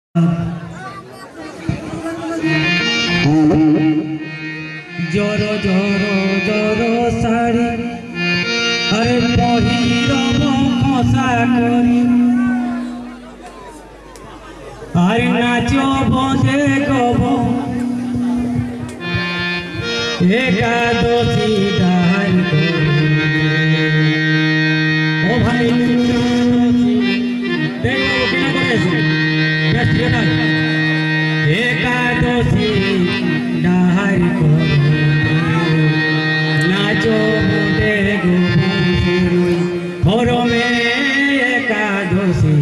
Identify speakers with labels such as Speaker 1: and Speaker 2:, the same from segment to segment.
Speaker 1: जोरो जोरो जोरो साड़ी अरे पहिरब खसा करी अरे नाचो बंदे गब एकादशी डाल ओ भाई एकादशी डाल नाचो बंदे गब घर में एकादशी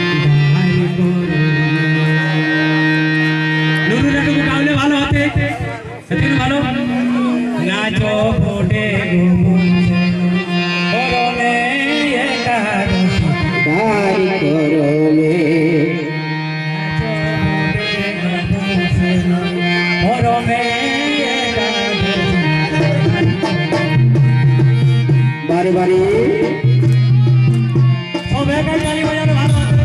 Speaker 1: भालो होते भालो नाचो बोटे बारी बारी सब एक ताली बजाने भालो होते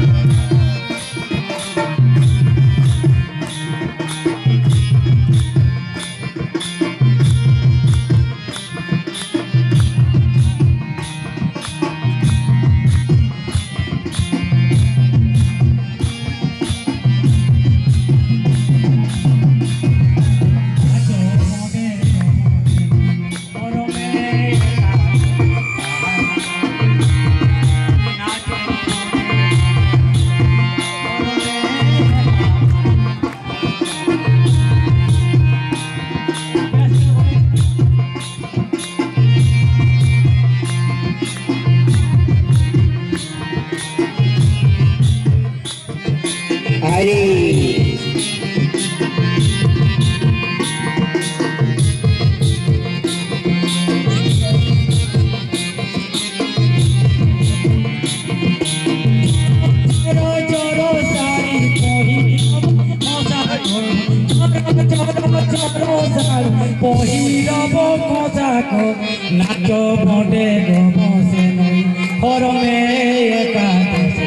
Speaker 1: पहिरब खसाक नाच बंदे गब से नई घर में एकादशी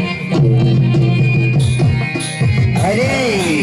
Speaker 1: अरे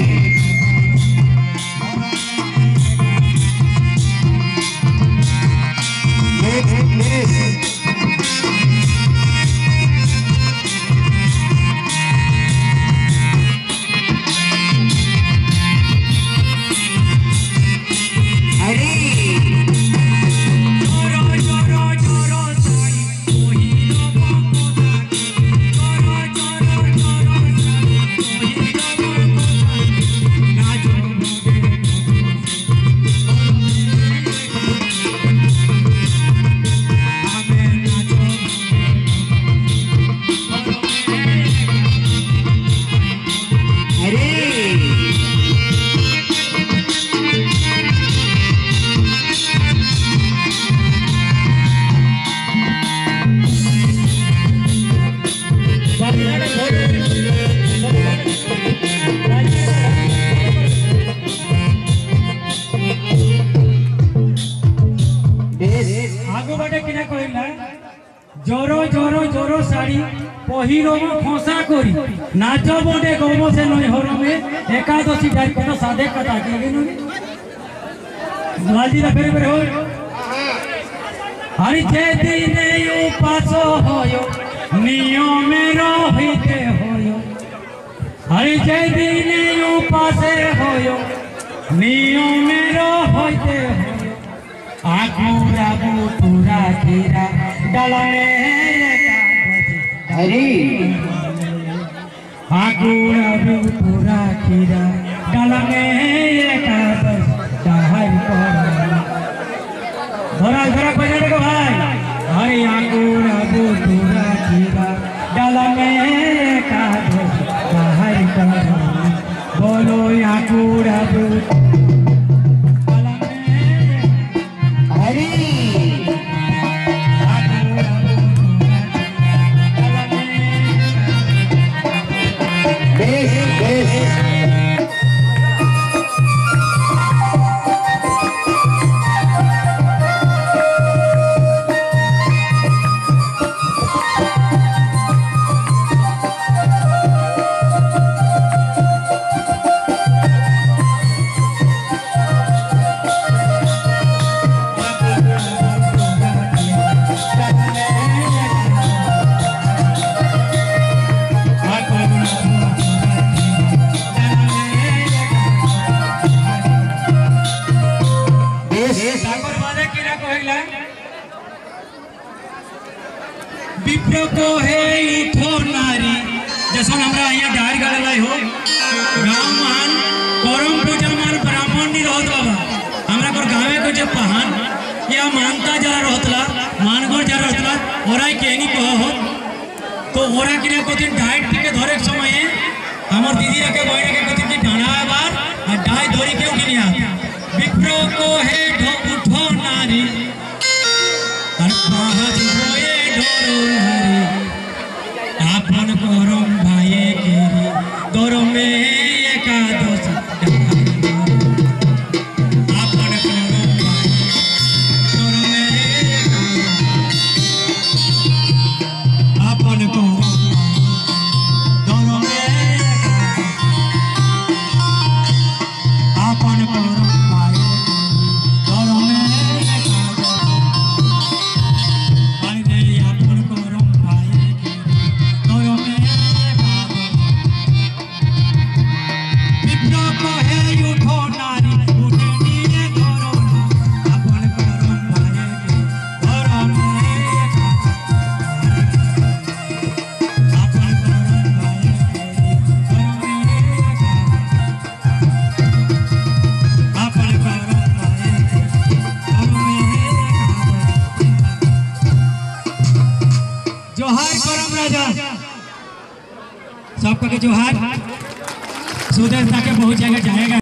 Speaker 1: जोरो जोरो जोरो साड़ी पहिरब खसा करी नाच बंदे गब से नई घर में एकादशी डाल तो साधे कथा के जी फेर फेर हो हरि जे दिन उपास होयो नियम रहिते होयो हरि जे दिन उपास होयो नियम रहिते होयो आकुरा बुतुरा खीरा डाला हरी आकुरा बुतुरा खीरा डाला धरा धरा बजाने को भाई हरी आकुरा बुतुरा खीरा डाला बोलो आकुरा विप्र को है उठो नारी जैसा हमरा यहाँ डायर गड़े हो गाँव मान करम पूजा मान ब्राह्मण नहीं रहत बाबा हमरा को गाँवे को जो पहान या मानता जरा रहतला मानगढ़ जरा रहतला ओरा केनी कहो तो ओरा किने को दिन डाइट के धरे समय हमर दीदी के बहन के कथि की डाना बार और डाई धोरी क्यों किनिया विप्र को है उठो नारी और पाहज होए ढोरो नारी आपन करम भाई केरी दरम में एकादश आपन करम भाई दरम में आपन करम जोहार करम राजा सबका के जोहार सुदेश तक बहुत जगह जाएगा।